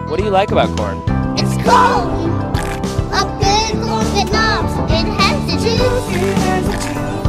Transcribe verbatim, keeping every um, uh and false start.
What do you like about corn? It's cold. A good corn that knobs. It has the juice.